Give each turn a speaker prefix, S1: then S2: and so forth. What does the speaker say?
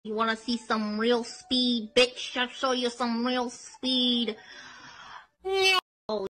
S1: You wanna see some real speed, bitch? I'll show you some real speed.